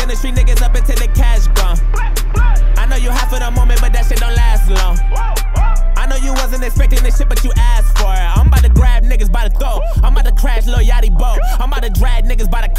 the street niggas up until the cash gone. I know you hot for the moment, but that shit don't last long. I know you wasn't expecting this shit, but you asked for it. I'm about to grab niggas by the throat. I'm about to crash Lil Yachty boat. I'm about to drag niggas by the